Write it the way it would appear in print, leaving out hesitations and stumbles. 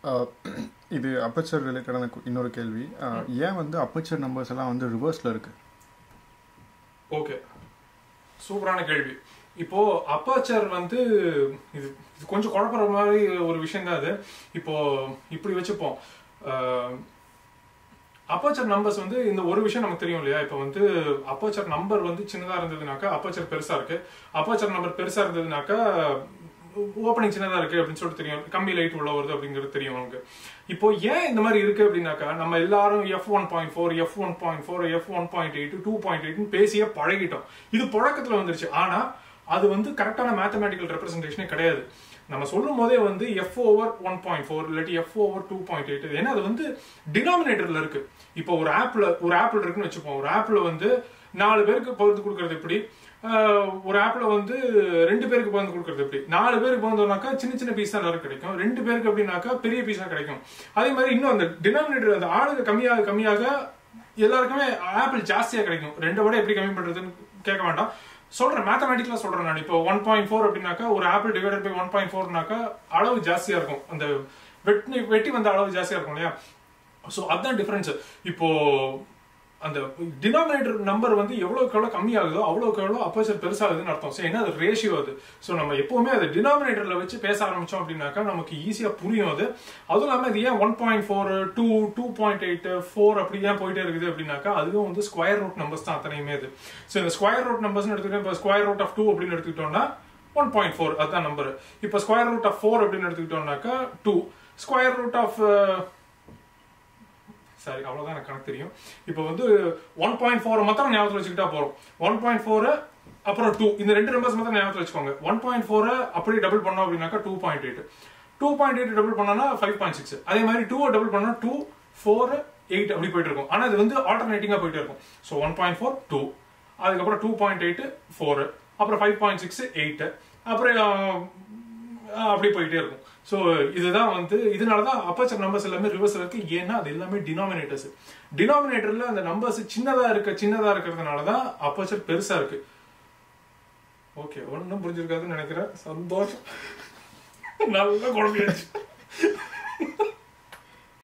இது அப்பச்சர் ரிலேட்டடான இன்னொரு கேள்வி. ஏன் வந்து அப்பச்சர் நம்பர்ஸ் எல்லாம் வந்து ரிவர்ஸில் இருக்கு? ஓகே, சூப்பரான கேள்வி. இப்போ அப்பச்சர் வந்து இது கொஞ்சம் குழப்பற மாதிரி ஒரு விஷயம் தான் அது. இப்போ இப்படி வச்சுப்போம், அப்பச்சர் நம்பர்ஸ் வந்து இந்த ஒரு விஷயம் நமக்கு தெரியும் இல்லையா? இப்போ வந்து அப்பச்சர் நம்பர் வந்து சின்னதாக இருந்ததுனாக்கா அப்பச்சர் பெருசாக இருக்கு, அப்பச்சர் நம்பர் பெருசாக இருந்ததுனாக்கா ஓப்பனிங் சின்னதாக இருக்கு அப்படின்னு சொல்லிட்டு தெரியும், கம்மி லைட் உள்ள வருது அப்படிங்கிறது தெரியும் நமக்கு. இப்போ ஏன் இந்த மாதிரி இருக்கு அப்படின்னாக்கா, நம்ம எல்லாரும் F1.4 F1.4 F1.8 2.8 பேசியே பழகிட்டோம். இது பழக்கத்தில் வந்துருச்சு. ஆனா அது வந்து கரெக்டான மேத்தமேட்டிக்கல் ரெப்ரஸன்டேஷனே கிடையாது. நம்ம சொல்லும் போதே வந்து F/1.4 இல்லாட்டி F/2.8, ஏன்னா அது வந்து டினாமினேட்டர்ல இருக்கு. இப்போ ஒரு ஆப்பிள் இருக்குன்னு வச்சுப்போம். ஒரு ஆப்பிள் வந்து 4 பேருக்கு பகிர்ந்து கொடுக்கறது எப்படி, ஒரு ஆப்பிள் வந்து 2 பேருக்கு பகிர்ந்து கொடுக்கறது எப்படி. 4 பேருக்கு பகிர்ந்தோம்னாக்கா சின்ன சின்ன பீஸா எல்லாரும் கிடைக்கும், 2 பேருக்கு அப்படின்னாக்கா பெரிய பீஸா கிடைக்கும். அதே மாதிரி இன்னும் அந்த டினாமினேட்டர், அந்த ஆளுங்க கம்மியாக கம்மியாக எல்லாருக்குமே ஆப்பிள் ஜாஸ்தியா கிடைக்கும். 2 விட எப்படி கம்மி பண்றதுன்னு கேட்க வேண்டாம், சொல்றேன், மேத்தமேட்டிக்கலா சொல்றேன் நான். இப்போ 1.4 அப்படின்னாக்கா ஒரு ஆப்பிள் டிவைடட் பை 1.4னாக்கா அளவு ஜாஸ்தியா இருக்கும், அந்த வெட்டி வந்த அளவு ஜாஸ்தியா இருக்கும் இல்லையா? ஸோ அதுதான் டிஃபரன்ஸ். இப்போ அந்த டினாமினேட்டர் நம்பர் வந்து எவ்வளவுக்கு எவ்வளவு கம்மியாகுதோ அவ்வளவுக்கு எவ்வளவு அப்பச்சர் பெருசாகுதுன்னு அர்த்தம். ஸோ என்ன, அது ரேஷியோ அது. ஸோ நம்ம எப்பவுமே அதை டினாமினேட்டர்ல வச்சு பேச ஆரம்பிச்சோம் அப்படின்னாக்கா நமக்கு ஈஸியா புரியும் அது. அதுவும் இல்லாமல் இது ஏன் 1.4 2 2.8 4 அப்படி ஏன் போயிட்டே இருக்குது அப்படின்னாக்கா, அதுவும் வந்து ஸ்கொயர் ரூட் நம்பர்ஸ் தான் அத்தனையுமே அது. ஸோ இந்த ஸ்கொயர் ரூட் நம்பர்ஸ் எடுத்துக்கிட்டோம், இப்போ ஸ்கொயர் ரூட் ஆஃப் 2 அப்படின்னு எடுத்துக்கிட்டோம்னா 1.4 அதுதான் நம்பர். இப்போ ஸ்கொயர் ரூட் ஆஃப் 4 அப்படின்னு எடுத்துக்கிட்டோம்னாக்கா 2. ஸ்கொயர் ரூட் ஆஃப் சரி, அவ்வளவுதான் எனக்கு கணக்கு தெரியும். இப்போ வந்து 1.4 மாத்திரம் ஞாபகத்தில் வச்சுக்கிட்டா போறோம். 1.4 அப்புறம் 2, இந்த 2 நம்பர்ஸ் மாத்திரம் ஞாபகத்தில் வச்சுக்கோங்க. 1.4 அப்படியே டபுள் பண்ணோம் அப்படின்னாக்கா 2.8, 2.8 டபுள் பண்ணோம்னா 5.6. அதே மாதிரி 2 டபுள் பண்ணா 2 4 8 அப்படி போயிட்டு இருக்கும். ஆனா இது வந்து ஆல்டர்னேட்டிங்கா போயிட்டே இருக்கும். ஸோ 1.4 2, அதுக்கப்புறம் 2.8 4, அப்புறம் 5.6 8, அப்புறம் அப்படி போயிட்டே இருக்கும். ஸோ இதுதான் வந்து, இதனாலதான் அப்பச்சர் நம்பர்ஸ் எல்லாமே ரிவர்ஸ்ல இருக்கு. ஏன்னா அது எல்லாமே டினாமினேட்டர்ஸ். டினாமினேட்டர்ல அந்த நம்பர்ஸ் சின்னதா இருக்கிறதுனாலதான் அப்பச்சர் பெருசா இருக்கு. ஓகே, ஒன்னும் புரிஞ்சிருக்காதுன்னு நினைக்கிறேன். சந்தோஷம், நல்ல குழந்தையாச்சு.